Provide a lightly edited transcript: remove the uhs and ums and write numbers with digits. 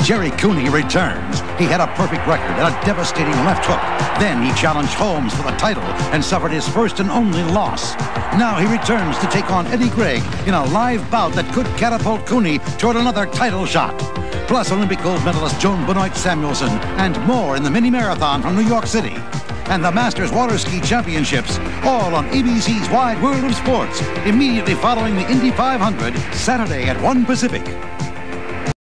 Gerry Cooney returns. He had a perfect record and a devastating left hook. Then he challenged Holmes for the title and suffered his first and only loss. Now he returns to take on Eddie Gregg in a live bout that could catapult Cooney toward another title shot. Plus Olympic gold medalist Joan Benoit Samuelson and more in the mini marathon from New York City. And the Masters Water Ski Championships, all on ABC's Wide World of Sports, immediately following the Indy 500, Saturday at 1 Pacific.